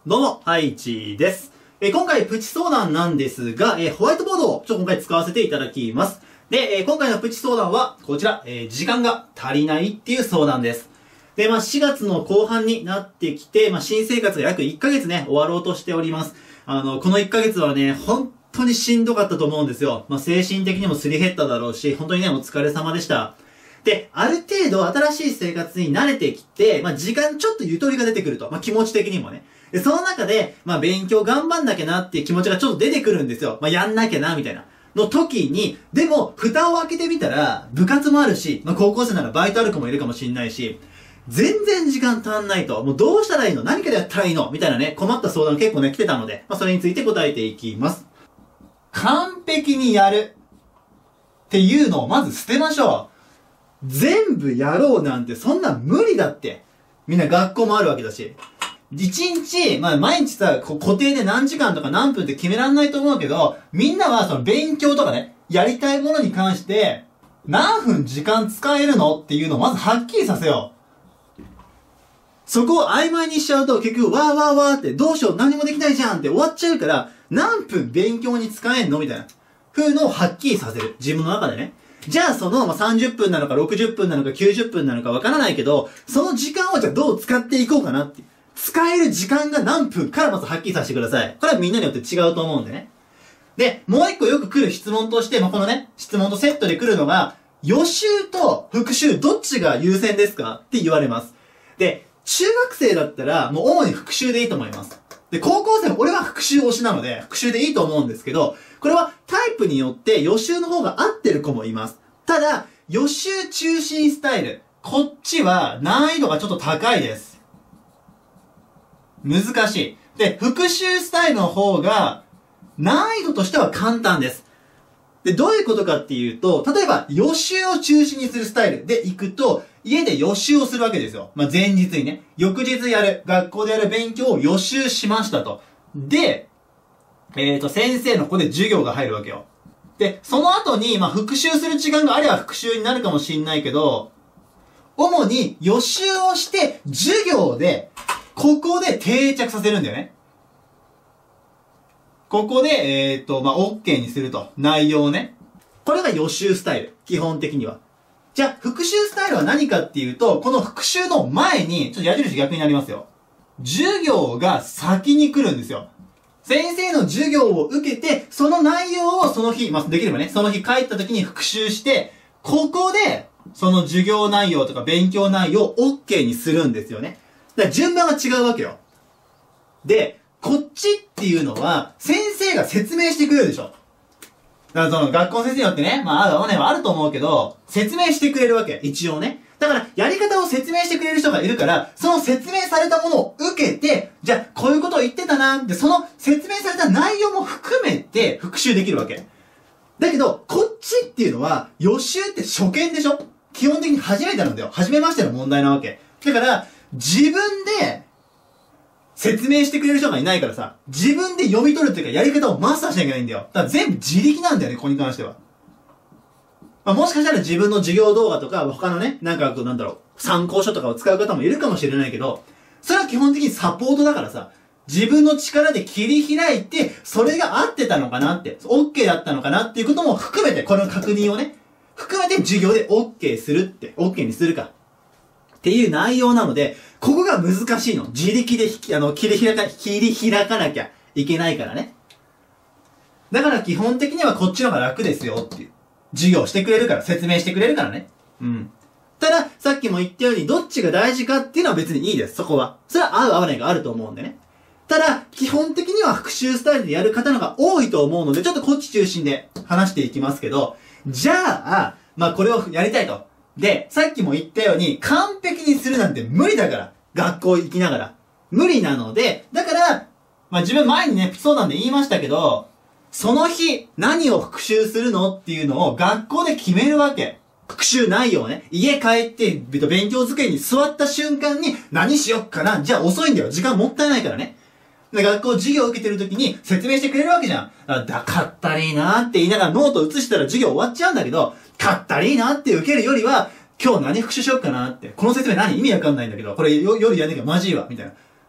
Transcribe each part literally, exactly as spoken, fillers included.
どうも、ハイチです。えー、今回プチ相談なんですが、えー、ホワイトボードをちょっと今回使わせていただきます。で、えー、今回のプチ相談はこちら、えー、時間が足りないっていう相談です。で、まあしがつの後半になってきて、まあ新生活が約いっかげつね、終わろうとしております。あの、このいっかげつはね、本当にしんどかったと思うんですよ。まあ精神的にもすり減っただろうし、本当にね、お疲れ様でした。で、ある程度新しい生活に慣れてきて、まあ時間ちょっとゆとりが出てくると。まあ気持ち的にもね。で、その中で、まあ勉強頑張んなきゃなっていう気持ちがちょっと出てくるんですよ。まあやんなきゃな、みたいな。の時に、でも、蓋を開けてみたら、部活もあるし、まあ高校生ならバイトある子もいるかもしんないし、全然時間足んないと。もうどうしたらいいの？何からやったらいいの？みたいなね、困った相談結構ね、来てたので、まあそれについて答えていきます。完璧にやるっていうのをまず捨てましょう。全部やろうなんてそんな無理だって。みんな学校もあるわけだし。一日、まあ毎日さ、固定で何時間とか何分って決めらんないと思うけど、みんなはその勉強とかね、やりたいものに関して、何分時間使えるのっていうのをまずはっきりさせよう。そこを曖昧にしちゃうと結局わーわーわーってどうしよう何もできないじゃんって終わっちゃうから、何分勉強に使えんのみたいな風のをはっきりさせる。自分の中でね。じゃあその、まあ、さんじゅっぷんなのかろくじゅっぷんなのかきゅうじゅっぷんなのかわからないけど、その時間をじゃあどう使っていこうかなって。使える時間が何分からまずはっきりさせてください。これはみんなによって違うと思うんでね。で、もう一個よく来る質問として、まあ、このね、質問とセットで来るのが、予習と復習どっちが優先ですかって言われます。で、中学生だったらもう主に復習でいいと思います。で、高校生も俺は復習推しなので、復習でいいと思うんですけど、これはタイプによって予習の方が合ってる子もいます。ただ、予習中心スタイル。こっちは難易度がちょっと高いです。難しい。で、復習スタイルの方が難易度としては簡単です。で、どういうことかっていうと、例えば予習を中心にするスタイルで行くと、家で予習をするわけですよ。まあ、前日にね。翌日やる、学校でやる勉強を予習しましたと。で、えっと、先生のここで授業が入るわけよ。で、その後に、まあ、復習する時間があれば復習になるかもしんないけど、主に予習をして、授業で、ここで定着させるんだよね。ここで、えっと、まあ、OK にすると。内容をね。これが予習スタイル。基本的には。じゃあ、復習スタイルは何かっていうと、この復習の前に、ちょっと矢印逆になりますよ。授業が先に来るんですよ。先生の授業を受けて、その内容をその日、まあ、できればね、その日帰った時に復習して、ここで、その授業内容とか勉強内容を OK にするんですよね。だから順番が違うわけよ。で、こっちっていうのは、先生が説明してくれるでしょ。だからその学校の先生によってね、まあ、合う合わないはあると思うけど、説明してくれるわけ。一応ね。だから、やり方を説明してくれる人がいるから、その説明されたものを受けて、じゃあ、こういうことを言ってたなって、その説明された内容も含めて復習できるわけ。だけど、こっちっていうのは、予習って初見でしょ？基本的に初めてなんだよ。初めましての問題なわけ。だから、自分で、説明してくれる人がいないからさ、自分で読み取るっていうか、やり方をマスターしなきゃいけないんだよ。だから全部自力なんだよね、ここに関しては。まあ、もしかしたら自分の授業動画とか、他のね、なんかこうなんだろう、参考書とかを使う方もいるかもしれないけど、それは基本的にサポートだからさ、自分の力で切り開いて、それが合ってたのかなって、OK だったのかなっていうことも含めて、この確認をね、含めて授業で OK するって、OK にするか。っていう内容なので、ここが難しいの。自力でひき、あの、切り開か、切り開かなきゃいけないからね。だから基本的にはこっちの方が楽ですよっていう。授業してくれるから、説明してくれるからね。うん。ただ、さっきも言ったように、どっちが大事かっていうのは別にいいです、そこは。それは合う合わないがあると思うんでね。ただ、基本的には復習スタイルでやる方のが多いと思うので、ちょっとこっち中心で話していきますけど、じゃあ、まあこれをやりたいと。で、さっきも言ったように、完璧にするなんて無理だから。学校行きながら。無理なので、だから、まあ自分前にね、そうなんで言いましたけど、その日、何を復習するのっていうのを学校で決めるわけ。復習内容をね、家帰って、勉強机に座った瞬間に、何しよっかな。じゃあ遅いんだよ。時間もったいないからね。で、学校授業を受けてる時に説明してくれるわけじゃん。あ、だ、かったりーなーって言いながらノート写したら授業終わっちゃうんだけど、かったりーなーって受けるよりは、今日何復習しよっかなって。この説明何意味わかんないんだけど、これよ夜やんなきゃマジいわ。みたいな。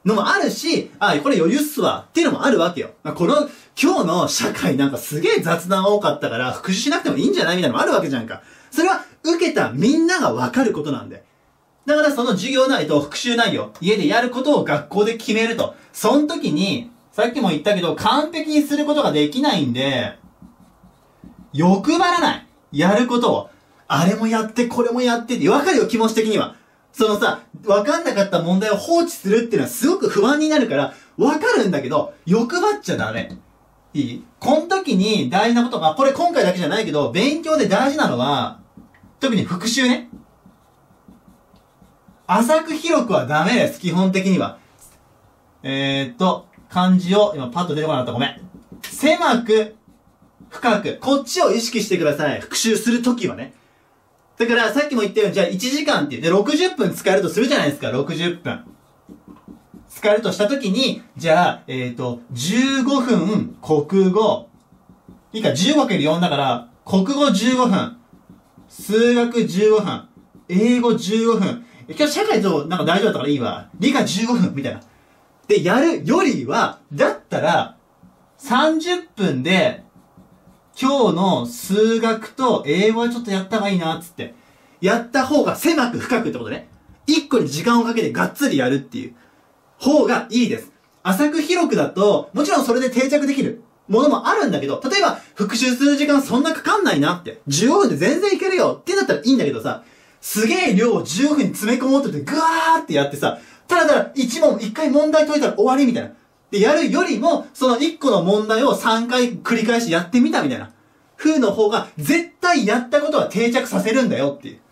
のもあるし、あ、これ余裕っすわっていうのもあるわけよ。この、今日の社会なんかすげえ雑談多かったから復習しなくてもいいんじゃないみたいなのもあるわけじゃんか。それは受けたみんながわかることなんで。だからその授業内と復習内容、家でやることを学校で決めると。その時に、さっきも言ったけど完璧にすることができないんで、欲張らない。やることを。あれもやって、これもやってって、わかるよ、気持ち的には。そのさ、わかんなかった問題を放置するっていうのはすごく不安になるから、わかるんだけど、欲張っちゃダメ。いい？この時に大事なことが、これ今回だけじゃないけど、勉強で大事なのは、特に復習ね。浅く広くはダメです、基本的には。えーっと、漢字を、今パッと出てこなかった、ごめん。狭く、深く、こっちを意識してください。復習するときはね。だからさっきも言ったように、じゃあいちじかんって言ってろくじゅっぷん使えるとするじゃないですか、ろくじゅっぷん。使えるとしたときに、じゃあ、えっと、じゅうごふん、国語。いいか、じゅうごかけるよんだから、国語じゅうごふん、数学じゅうごふん、英語じゅうごふん。今日社会となんか大丈夫だったからいいわ。理科じゅうごふん、みたいな。で、やるよりは、だったら、さんじゅっぷんで、今日の数学と英語はちょっとやった方がいいな、つって。やった方が狭く深くってことね。一個に時間をかけてがっつりやるっていう方がいいです。浅く広くだと、もちろんそれで定着できるものもあるんだけど、例えば復習する時間そんなかかんないなって。じゅうごふんで全然いけるよってなったらいいんだけどさ、すげえ量をじゅうごふんに詰め込もうとしてぐわーってやってさ、ただただ一問、一回問題解いたら終わりみたいな。で、やるよりも、その一個の問題をさんかい繰り返しやってみたみたいな風の方が、絶対やったことは定着させるんだよっていう。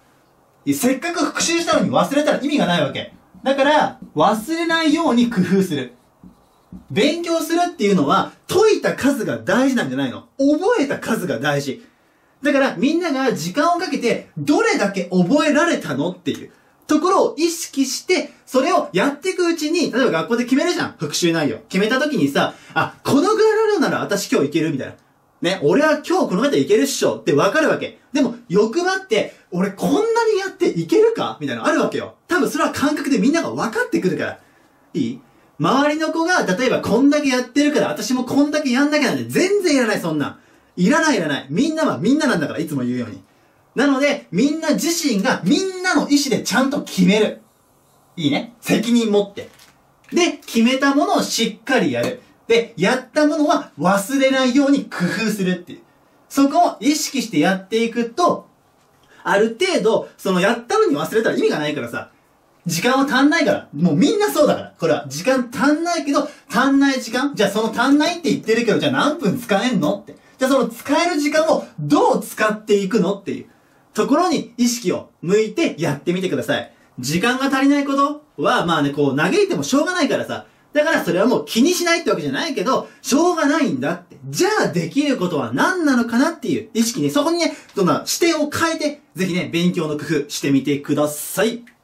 せっかく復習したのに忘れたら意味がないわけ。だから、忘れないように工夫する。勉強するっていうのは、解いた数が大事なんじゃないの。覚えた数が大事。だから、みんなが時間をかけて、どれだけ覚えられたのっていうところを意識して、それをやっていくうちに、例えば学校で決めるじゃん。復習内容。決めた時にさ、あ、このぐらいの量なら私今日いけるみたいな。ね、俺は今日この方いけるっしょってわかるわけ。でも、欲張って、俺こんなにやっていけるかみたいなのあるわけよ。多分それは感覚でみんなが分かってくるから。いい？周りの子が、例えばこんだけやってるから、私もこんだけやんなきゃなんて全然いらない、そんな。いらないいらない。みんなはみんななんだから、いつも言うように。なので、みんな自身がみんなの意思でちゃんと決める。いいね。責任持って。で、決めたものをしっかりやる。で、やったものは忘れないように工夫するっていう。そこを意識してやっていくと、ある程度、そのやったのに忘れたら意味がないからさ、時間は足んないから。もうみんなそうだから。これは、時間足んないけど、足んない時間じゃあその足んないって言ってるけど、じゃあ何分使えんのって。じゃあその使える時間をどう使っていくのっていうところに意識を向いてやってみてください。時間が足りないことは、まあね、こう嘆いてもしょうがないからさ。だからそれはもう気にしないってわけじゃないけど、しょうがないんだって。じゃあできることは何なのかなっていう意識に、そこにね、そんな視点を変えて、ぜひね、勉強の工夫してみてください。